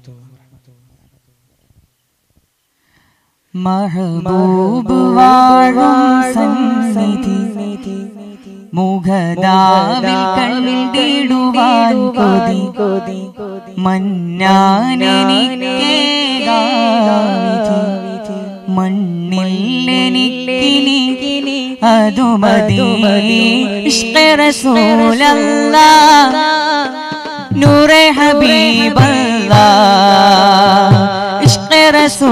महबूब वाഴും സന്നിധി മുഖദാവിൽ കണ്ടിടുവാൻ കൊതി മന്നാനെനിക്കേകാവിധി മണ്ണില്ലെനിക്കിനി അതുമതി ഇഷ്ഖെ റസൂലല്ലാഹ് നൂറെ ഹബീബല്ലാഹ് ഇഷ്ഖെ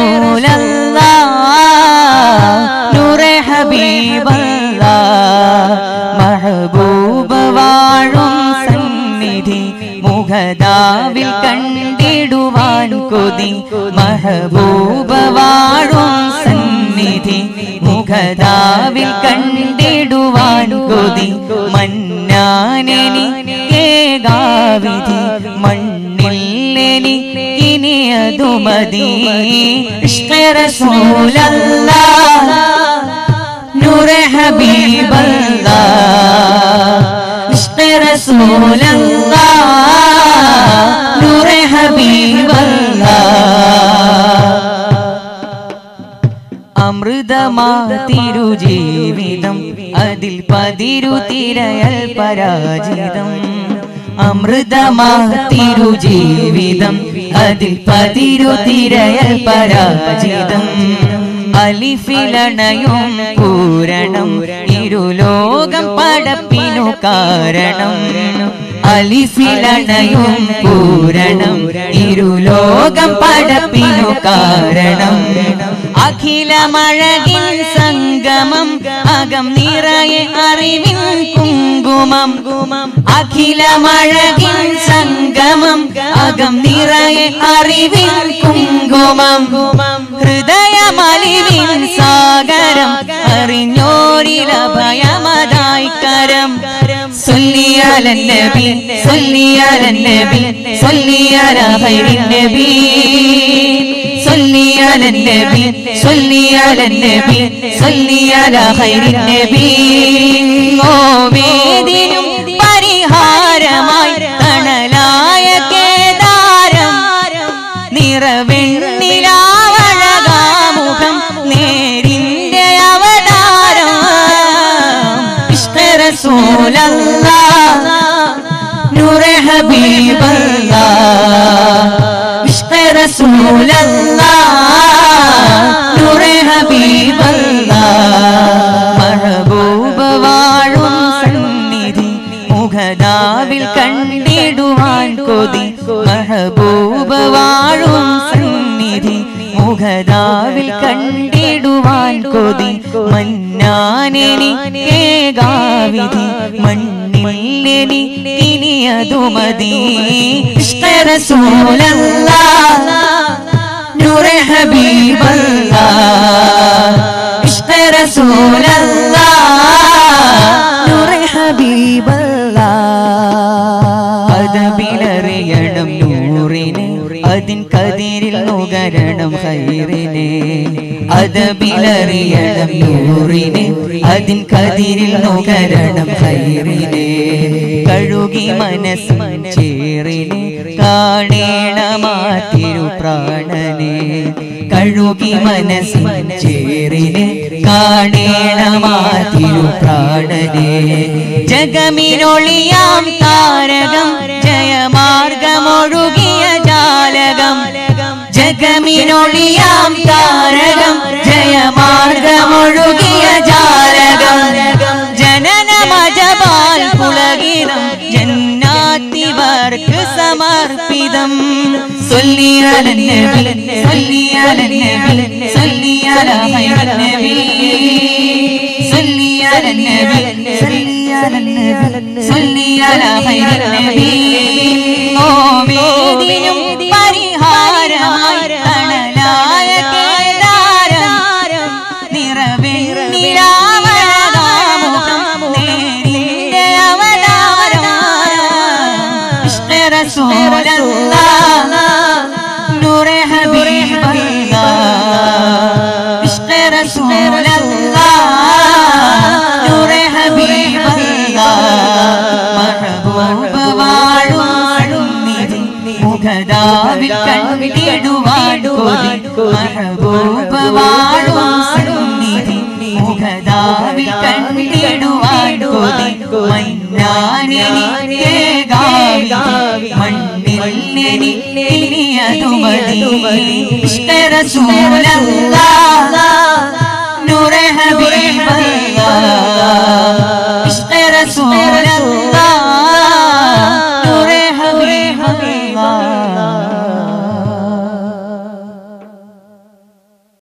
റസൂലല്ലാഹ് നൂറെ ഹബീബല്ലാഹ് മഹബൂബ് വാഴും സന്നിധി മുഖദാവിൽ കണ്ടിടുവാൻ കൊതി മഹബൂബ് വാഴും സന്നിധി മുഖദാവിൽ കണ്ടിടുവാൻ കൊതി മന്നാനെനിക്കേകാവിധി മണ്ണില്ലെനിക്കിനി അതുമതി ഇഷ്ഖെ റസൂലല്ലാഹ് നൂറെ ഹബീബല്ലാഹ് ഇഷ്ഖെ റസൂലല്ലാഹ് നൂറെ ഹബീബല്ലാഹ് അമൃതമാ തിരുജീവിതം അതിൽ പതിരു തിരയൽ പരാജിതം അമൃതമാ തിരുജീവിതം അതിൽ പതിരു തിരയൽ പരാജിതം അലിഫിലണയും പൂരണം ഇരുലോകം പടപ്പിനു കാരണം അലിഫിലണയും പൂരണം ഇരുലോകം പടപ്പിനു കാരണം അഖിലമഴകിൻ സംഗമം അകം നിറയെ അറിവിൻ കുങ്കുമം അഖിലമഴകിൻ സംഗമം അകം നിറയെ അറിവിൻ കുങ്കുമം ഹൃദയമലിവിൻ സാഗരം അറിഞ്ഞോരിലഭയമതായി കരം സല്ലി നബി സല്ലി നബി സല്ലി അലാ ഖൈറിൻ നബി സല്ലി നബി സല്ലി നബി സല്ലി അലാ ഖൈറിൻ നബി ഓമേദിനും പരിഹാരമായി തണലായ കേദാരം നിറവെണ്ണിലാവഴകാമുഖം നേരിന്റെ അവതാരം ഇഷ്ഖെ റസൂലല്ലാഹ് നൂറെ ഹബീബല്ലാഹ് ഇഷ്ഖെ റസൂലല്ലാഹ് നൂറെ ഹബീബല്ലാഹ് മഹബൂബ് വാഴും സന്നിധി മുഖദാവിൽ കണ്ടിടുവാൻ കൊതി മഹബൂബ് വാഴും സന്നിധി മുഖദാവിൽ കണ്ടിടുവാൻ കൊതി മന്നാനെനിക്കേകാവിധി മണ്ണില്ലെനിക്കിനി അതുമതി ഇഷ്ഖെ റസൂലല്ലാഹ് നൂറെ ഹബീബല്ലാഹ് ഇഷ്ഖെ റസൂലല്ലാഹ് നൂറെ ഹബീബല്ലാഹ് അദബിലറിയണം നൂറിനെ അതിൻ കതിരിൽ നുകരണം ഖൈറിനെ അദബിലറിയണം നൂറിനെ അതിൻ കതിരിൽ നുകരണം ഖൈറിനെ കഴുകി മനസ്സ് ചേറിനെ കാണേണമാ തിരുപ്രാണനെ കഴുകി മനസ്സ് ചേറിനെ കാണേണമാ തിരുപ്രാണനെ ജഗമിനൊളിയാം താരകം ജയമാർഗമൊഴുകിയ ജാലകം ജഗമിനൊളിയാം താരകം ജയമാർഗമൊഴുകിയ ജാലകം ജനനമജപാൽ പുളകിതം ജന്നാത്തിവർക്ക് സമർപ്പിതം സല്ലി അലൻ നബി സല്ലി അലൻ നബി സല്ലി അലാ ഖൈറിൻ നബി സല്ലി അലൻ നബി സല്ലി അലൻ നബി സല്ലി അലാ ഖൈറിൻ നബി ഓമേദിനും പരിഹാരമായി തണലായ കേദാരം നിറവെണ്ണിലാവഴകാമുഖം നേരിന്റെ അവതാരം ഇഷ്ഖെ റസൂലല്ലാഹ് നൂറെ ഹബീബല്ലാഹ് ഇഷ്ഖെ റസൂലല്ലാഹ് നൂറെ ഹബീബല്ലാഹ് മഹബൂബ് വാഴും മുഖദാ കണ്ടിടുവാൻ മെഹബൂബ് വാഴും സന്നിധി മുഖദാവിൽ കണ്ടിടുവാൻ മണ്ണിൽ ഇനിയതു മതി ഇഷ്ക റസൂലല്ലാഹ്